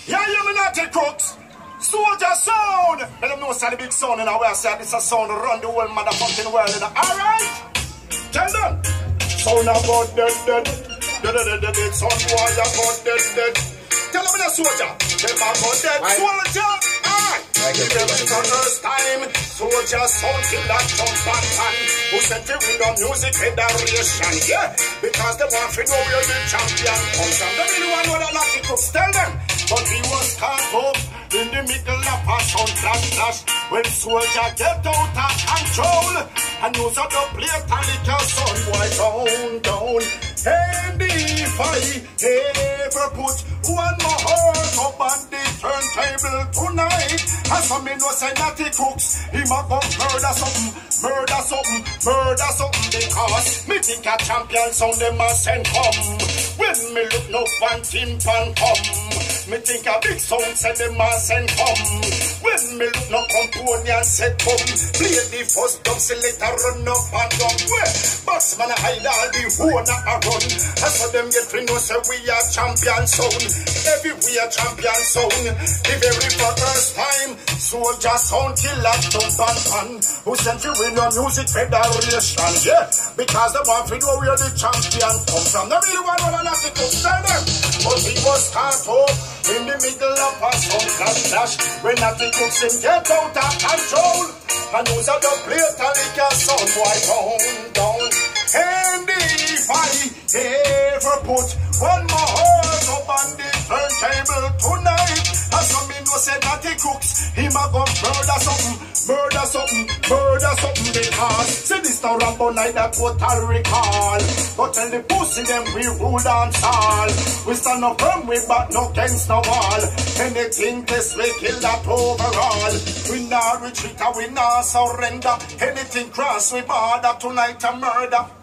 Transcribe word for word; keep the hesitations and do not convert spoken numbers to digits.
Yeah, you me not take crooks. Soldier sound. Let them know say the big sound in our way. Say this a sound to run the whole motherfucking world. Alright? Tell them. Sound about dead, dead. Dead, dead, dead, dead. Sound boy about dead, dead. Tell them in a soldier. Tell them about dead soldier. Alright. Give them the first time. Soldier sound till that jump and pan. Who said to win the music federation? Yeah. Because they want to know where the champion comes from. They really want to know that Lucky Crooks. Tell them. But he was caught up in the middle of a sound flash flash. When soldier get out of control and use up the plate and lick your son boy down, down. And if I ever put one more heart up on the turntable tonight, as for me no say Natty Crooks, he ma go murder something, murder something, murder something, because me think a champion sound them a send come. When me look no fan team fan come, me think a big sound say them a send come. When me look no companion said come, play the first dub selector run up and down. Where Boxman a hide all the one a run. As for them get free no say we are champion sound. Everywhere champion sound. The very first time soldier sound kill a jump and pan. Who sent you in the music federation? Yeah, because they want to know where the champion come from. They really want to know that to tell them. But he was caught up in the middle of a sound flash flash. When Natty Crooks him get out of control and use a the plate and lick a sound boy down, down. And if I ever put one more heart up on the turntable tonight, as some me know say Natty Crooks, he ma go murder something, murder something, murder something, because see this now Rambo night that total recall. But tell the pussy them we rule dance all. We stand up firm, we back no against no wall. Anything this we kill that overall. We not retreat and we not surrender. Anything cross we border tonight a murder.